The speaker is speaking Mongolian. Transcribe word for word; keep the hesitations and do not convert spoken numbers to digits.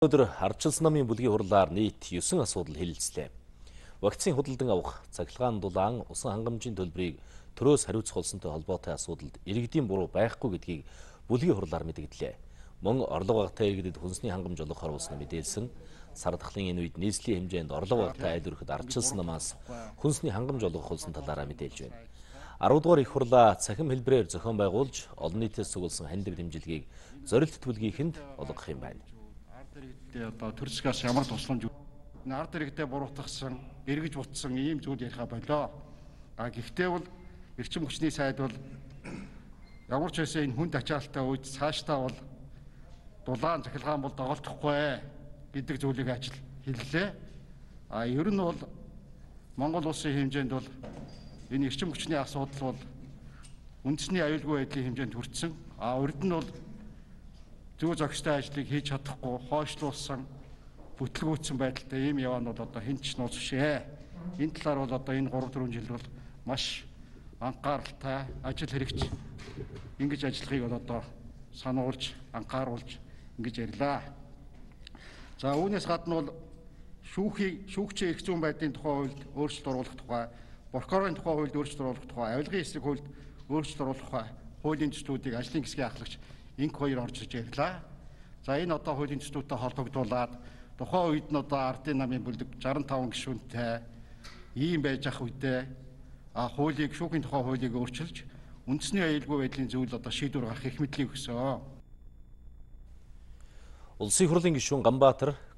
Өнөөдөр ардчилсан намын бүлгийн хурлаар нийт девять асуудал хэлэлцлээ. Вакцины худалдан авах, цахилгаан дулаан, усан хангамжийн төлбөрийг төрөөс хариуцах улсантай холбоотой асуудалд иргэдийн буруу байхгүй гэдгийг бүлгийн хурлаар мэдгдлээ. Мөн орлого багатай иргэдэд хүнсний хангамж олгохоор улсны мэдээлсэн. Сар дахлын энэ үед нийслэлийн хэмжээнд орлого багатай айл өрхөд ардчилсан намаас хүнсний хангамж олгох улсын талаараа мэдээлж байна. арав дугаар их хурлаа цахим хэлбэрээр зохион байгуулж, олон нийтээс цугулсан хандив дэмжлэгийг зорилт төлгийхэнд олгох юм байна. Одоо төрөлсгөөс ямар тусламж ард иргэдэд буруутгасан, эргэж бутсан ийм зүйл яриха болоо. А гэхдээ бол эрчим хүчний сайд бол ямар ч байсан энэ хүнд ачаалттай үед цаашдаа бол дулаан цахилгаан бол доголдохгүй гэдэг зүйлийг ажил хэллээ. А ер нь бол Монгол улсын хэмжээнд бол энэ эрчим хүчний асуудал бол үндэсний аюулгүй байдлын хэмжээнд хүрсэн. А урд нь бол зүй зохистой ажлыг хийж чадахгүй, хойшлуулсан, бүтлгүүцсэн байдалтай ийм яваа нь бол одоо хэн ч нууц бишээ. Энэ талаар бол одоо энэ гурав дөрвөн жил бол маш анхааралтай ажил хэрэгч ингэж ажиллахыг бол одоо сануулж, анхааруулж ингэж ярьлаа. За үүнээс гадна бол шүүхийг шүүгчийн эрх зүйн байдлын тухай хуульд өөрчлөлт оруулах тухай, прокурорын тухай хуульд өөрчлөлт оруулах тухай, авилгын эсрэг хуульд өөрчлөлт оруулах тухай хуулийн төслүүдийг ажлын хэсгийн ахлагч инк хоёр орж ирж ярьлаа. За энэ одоо хуулийн төслүүдтэй холбогдуулаад тухайн үед нь одоо ардын намын бүлэг шестьдесят пять гишүүнтэй ийм байж ах үедээ а хуулийг шүүхийн тухай хуулийг өөрчилж үндэсний аюулгүй байдлын зүйл одоо шийдвэр гаргах их мэдлийг өгсөн. Улсын хурлын гишүүн Ганбаатар